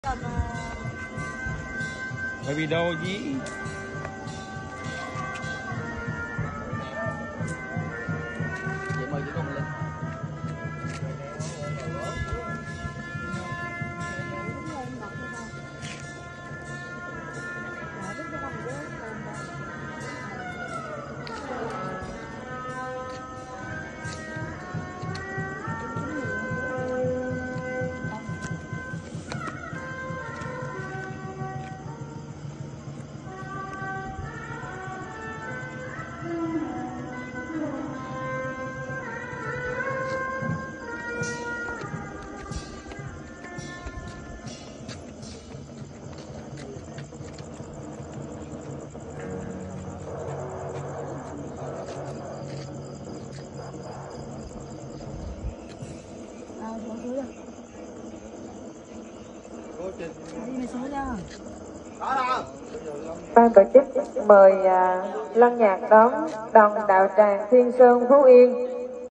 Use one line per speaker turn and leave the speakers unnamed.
Quay video gì?
Chị mời chị cùng lên.
Ban tổ chức mời Lân Nhạc đón đoàn đạo tràng Thiên Sơn Phú Yên